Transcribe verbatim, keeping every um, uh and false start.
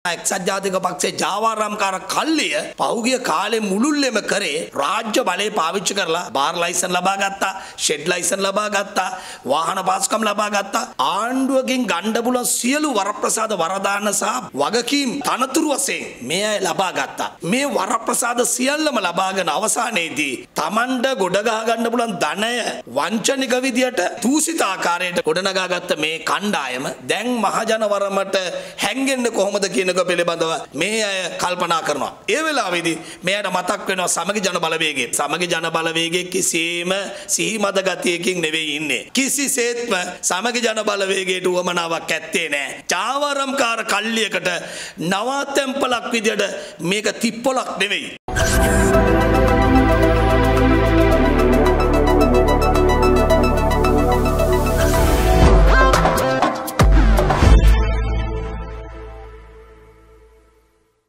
එක්සත් ජාතික පක්ෂයේ ජාවාරම්කාර කල්ලිය පහුගිය කාලේ මුළුල්ලෙම කරේ රාජ්‍ය බලය පාවිච්චි කරලා බාර් ලයිසන් ලබා ගත්තා, ෂෙඩ් ලයිසන් ලබා ගත්තා, වාහන පාස්කම් ලබා ගත්තා. ආණ්ඩුවකින් ගන්න පුළුවන් සියලු වරප්‍රසාද වරදාන සහ වගකීම් තනතුරු වශයෙන් මේ අය ලබා ගත්තා. මේ වරප්‍රසාද සියල්ලම ලබාගෙන අවසානයේදී Tamanda ගොඩ ගහ ගන්න පුළුවන් ධනය වංචනික විදියට දූෂිත ආකාරයට ගොඩනගා ගත්ත මේ කණ්ඩායම දැන් මහජනවරමට හැංගෙන්නේ කොහොමද කියන පිළිබඳව මේ අය කල්පනා කරනවා. ඒ වෙලාවේදී මෙයාට මතක් වෙනවා සමගි ජන බලවේගය. සමගි ජන බලවේගයේ කිසිම සිහිමද ගතියකින් නෙවෙයි ඉන්නේ. කිසිසේත්ම සමගි ජන බලවේගයට උවමනාවක් ඇත්තේ නැහැ. ජාවාරම්කාර කල්ලියකට නවාතැන්පලක් විදියට මේක තිප්පොලක් නෙවෙයි.